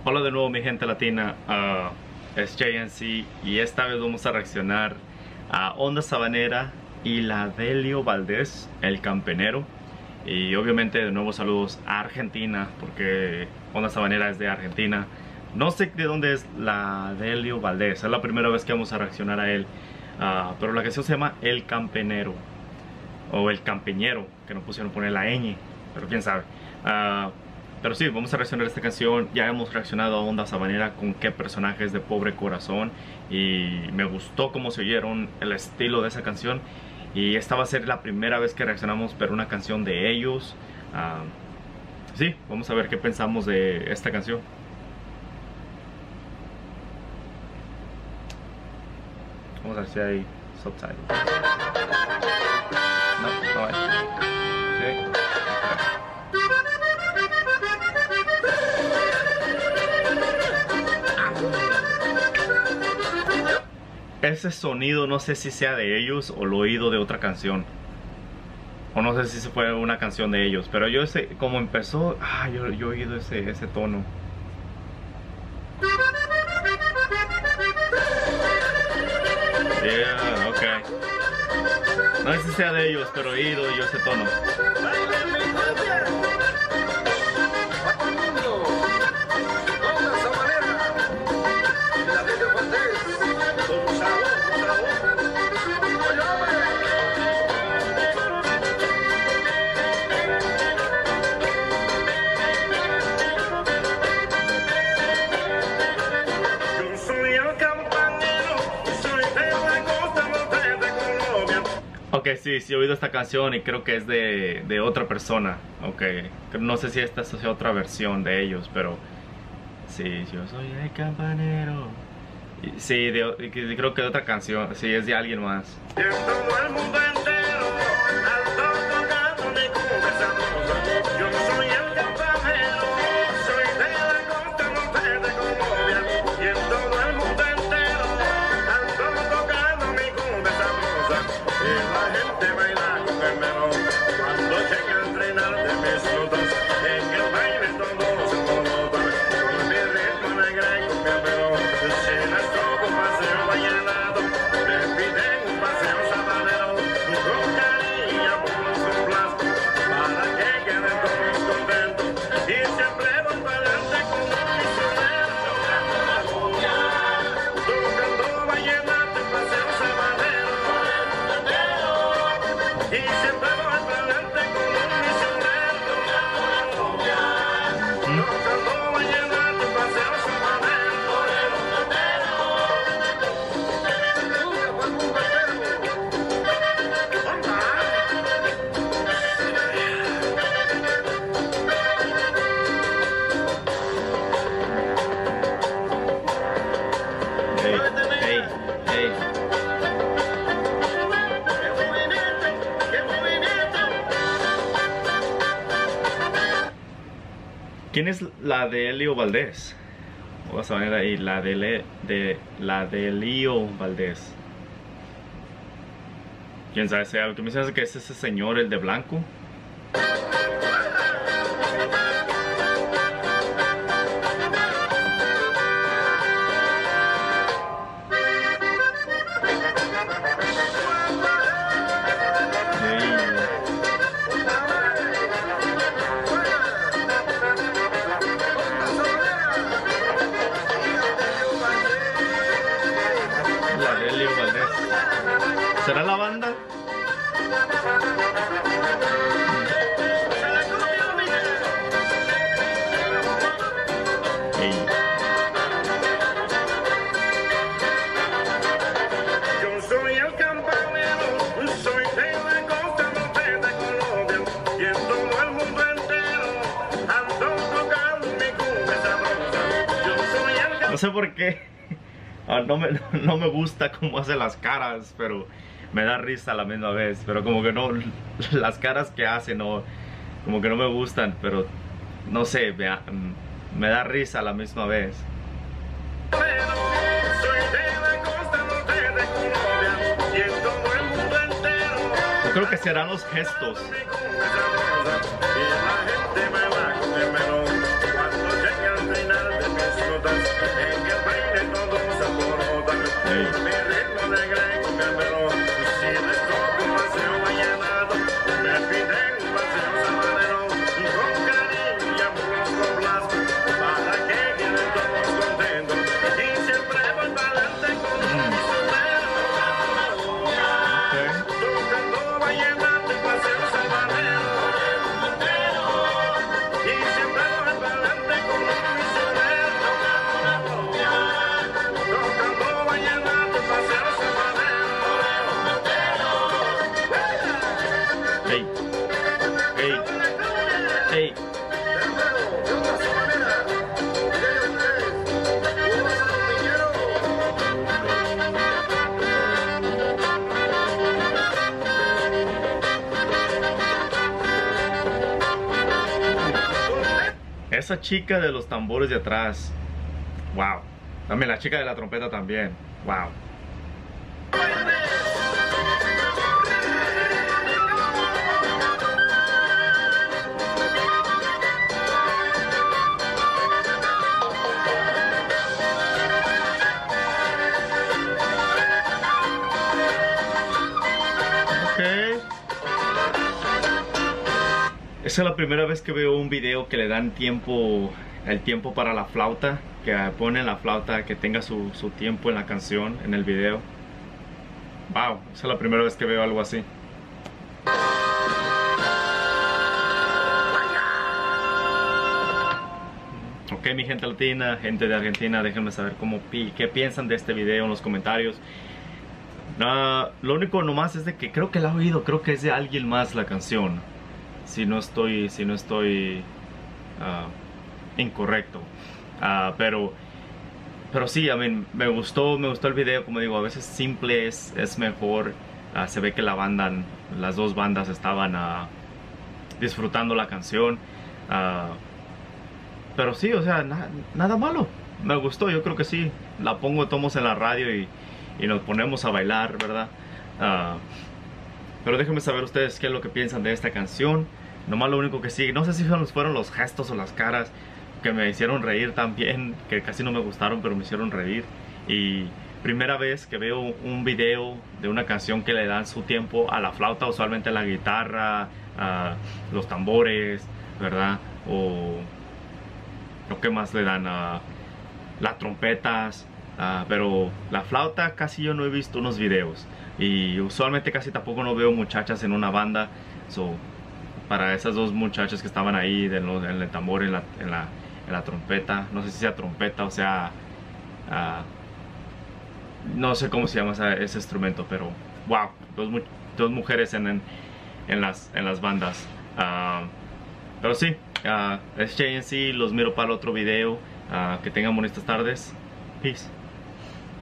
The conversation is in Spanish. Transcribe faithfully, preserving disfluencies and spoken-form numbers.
Hola de nuevo mi gente latina, uh, es J N C y esta vez vamos a reaccionar a Onda Sabanera y la Delio Valdez, el campanero. Y obviamente de nuevo saludos a Argentina, porque Onda Sabanera es de Argentina. No sé de dónde es la Delio Valdez, es la primera vez que vamos a reaccionar a él. uh, Pero la canción se llama El Campanero o El Campeñero, que no pusieron poner la ñ, pero quién sabe. uh, Pero sí, vamos a reaccionar a esta canción. Ya hemos reaccionado a Onda Sabanera con qué personajes de Pobre Corazón, y me gustó cómo se oyeron, el estilo de esa canción. Y esta va a ser la primera vez que reaccionamos pero una canción de ellos. uh, Sí, vamos a ver qué pensamos de esta canción. Vamos a ver si hay subtitles. No, no hay. Sí. Ese sonido no sé si sea de ellos o lo he oído de otra canción. O no sé si fue una canción de ellos. Pero yo sé, como empezó, ah, yo, yo he oído ese, ese tono. Yeah, ok. No sé si sea de ellos, pero he oído yo ese tono. Ok, sí, sí he oído esta canción y creo que es de, de otra persona. Ok, no sé si esta es otra versión de ellos, pero sí, yo soy el campanero. Y, sí, de, creo que de otra canción, sí, es de alguien más. ¿Quién es la Delio Valdez? Vamos a ver ahí, la de, Le, de la Delio Valdez. ¿Quién sabe? Sea lo que me dice que es ese señor, el de blanco. ¿Será la banda? Hey. Yo soy el campanero, soy de la costa norte de Colombia, y en todo el mundo entero ando tocando mi cumbia sabrosa. Yo soy el campanero. No sé por qué. Ah, no, me, no me gusta cómo hace las caras, pero me da risa a la misma vez. Pero como que no, las caras que hace no, como que no me gustan, pero no sé, me, me da risa a la misma vez. Yo creo que serán los gestos. Y la gente me va a comer melón cuando llegue al final de mi Mi ritmo de grenga, pero si les toco un paseo vallenato, me piden un paseo sabanero, con cariño y amor los complazco, para que queden todos contentos, y siempre voy para adelante con mi sombrero. Tocando vallenato y paseo sabanero, y siempre voy para adelante con mi sombrero. Tocando vallenato y paseo sabanero. Hey, hey, hey. Esa chica de los tambores de atrás, wow. También la chica de la trompeta también, wow. Esa es la primera vez que veo un video que le dan tiempo, el tiempo para la flauta, que ponen la flauta que tenga su, su tiempo en la canción, en el video. Wow, esa es la primera vez que veo algo así. Ok, mi gente latina, gente de Argentina, déjenme saber cómo, qué piensan de este video en los comentarios. Uh, lo único nomás es de que creo que la he oído, creo que es de alguien más la canción. Si no estoy, si no estoy uh, incorrecto. Uh, pero, pero sí, I mean, me gustó, me gustó el video. Como digo, a veces simple es, es mejor. Uh, se ve que la banda, las dos bandas estaban uh, disfrutando la canción. Uh, pero sí, o sea, na, nada malo. Me gustó, yo creo que sí. La pongo, tomos en la radio y, y nos ponemos a bailar, ¿verdad? Uh, pero déjenme saber ustedes qué es lo que piensan de esta canción. Nomás lo único que sí, no sé si fueron los gestos o las caras que me hicieron reír también, que casi no me gustaron, pero me hicieron reír. Y primera vez que veo un video de una canción que le dan su tiempo a la flauta, usualmente a la guitarra, a los tambores, ¿verdad? O lo que más le dan a las trompetas. Uh, pero la flauta casi yo no he visto unos videos. Y usualmente casi tampoco no veo muchachas en una banda. So, para esas dos muchachas que estaban ahí en, los, en el tambor, en la, en, la, en la trompeta, no sé si sea trompeta o sea uh, no sé cómo se llama ese, ese instrumento, pero wow, dos, dos mujeres en, en, en, las, en las bandas. Uh, pero sí, uh, es J N C, los miro para el otro video. Uh, que tengan bonitas tardes. Peace.